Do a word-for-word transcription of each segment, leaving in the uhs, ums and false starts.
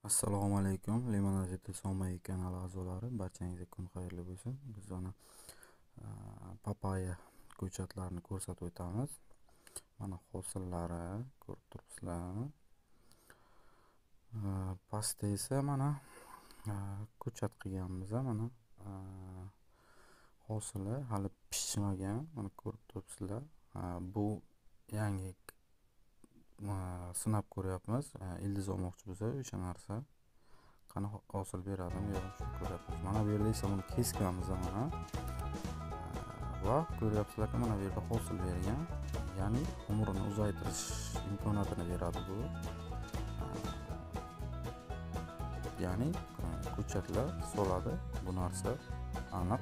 Assalomu alaykum. Limonada Somay kanali a'zolari, barchangizga kun xayrli bo'lsin. Biz mana papaya ko'chatlarini ko'rsatib o'tamiz. Mana hosillari ko'rib turibsizlar. Pastda esa mana ko'chat qilganmiz. Mana hosili hali pishmagan. Mana ko'rib turibsizlar. Bu yangi sinab ko'ryapmiz. Ildiz olmoqchi bo'lsa o'sha narsa qani hosil beradimi yo'q shuni ko'ryapmiz. Mana bu yerda esa buni kesganmiz mana. Va ko'ryapsizlarki mana bu yerda hosil bergan. Ya'ni umrini uzaytirish imkoniyatini beradi bu. Ya'ni ko'chatlar soladi bu narsa aniq.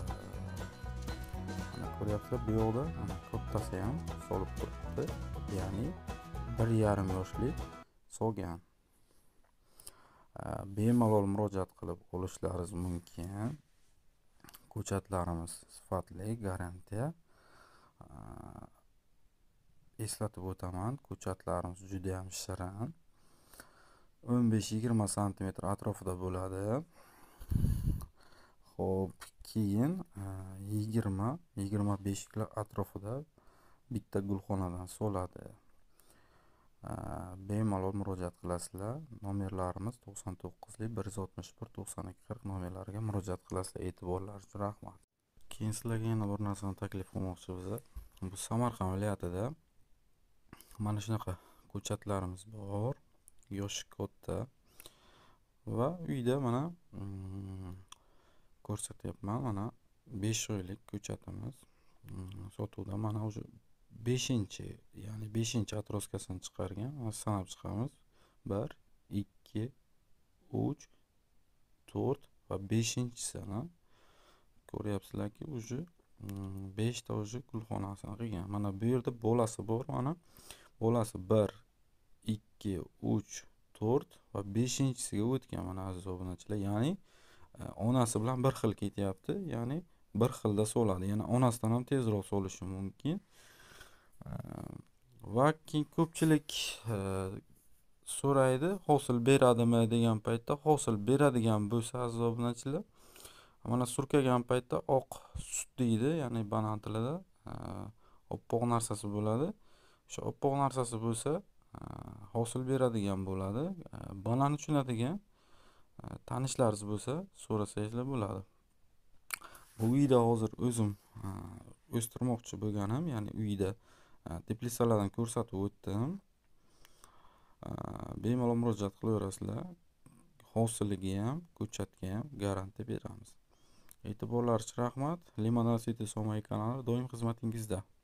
Mana ko'ryapsizlar bu yoqda mana kattasi ham solib turibdi. Ya'ni bir yarim yoshlik solgan. Bemalol murojaat qilib olishlaringiz mumkin. Ko'chatlarimiz sifatli, garantiya. Eslatib o'taman, ko'chatlarimiz juda ham shirin. o'n besh yigirma santimetr atrofida bo'ladi. Xo'p, keyin yigirma yigirma besh atrofida bitta gulxonadan soladi. Bemalol murojaat qilasizlar. Nomerlarimiz to'qson to'qqiz bir yuz oltmish bir to'qson ikki qirq nomerlariga murojaat qilasizlar. E'tiborlaringiz uchun rahmat. Keyin sizlarga yana bir narsani taklif qilmoqchimiz. Bu Samarqand viloyatida mana shunaqa ko'chatlarimiz bor. Yoshi katta va uyda mana ko'rsatyapman. Mana besh oylik ko'chatimiz sotuvda. Mana o'sha beshinchi, ya'ni beshinchi atroskasini chiqargan. Sanab chiqamiz. bir, ikki, uch, to'rt va beshinchisini ko'ryapsizlarki, o'sha besh ta o'sha gulxonasini qilgan. Mana bu yerda bolasi bor. Mana bolasi bir, ikki, uch, to'rt va beshinchisiga o'tgan. Mana aziz obunachilar, ya'ni onasi bilan bir xil ketyapti. Ya'ni bir xilda soladi. Yana onasidan ham tezroq solishi mumkin. Va keyin ko'pchilik so'raydi, hosil beradimi degan paytda, hosil beradigan bo'lsa aziz obunachilar, mana surkagan paytda oq sut deydi, ya'ni banan tilida oppoq narsasi bo'ladi. O'sha oppoq narsasi bo'lsa hosil beradigan bo'ladi. Banan tushunadigan tanishlaringiz bo'lsa so'rasangizlar bo'ladi. Bu uyda hozir o'zim o'stirmoqchi bo'lganim, ya'ni uyda teplitsalardan ko'rsatib o'tdim. Bemalol murojaat qilaverasizlar. Hosiliga ham, ko'chatga ham garantiya beramiz. E'tiborlaringiz uchun rahmat. Limonada Somay kanali doim xizmatingizda.